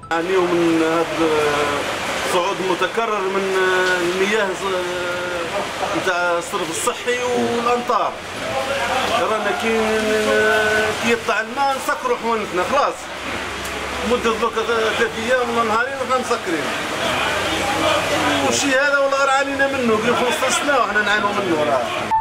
نعانيو من هذا صعود متكرر من المياه نتاع الصرف الصحي والامطار. رانا كي يطلع الماء نسكروا حوانتنا خلاص، مدة دوكا 3 ايام ولا نهارين وحنا مسكرين. والشيء هذا والله راه عانينا منه قبل 15 سنة وحنا نعانوا منه راه.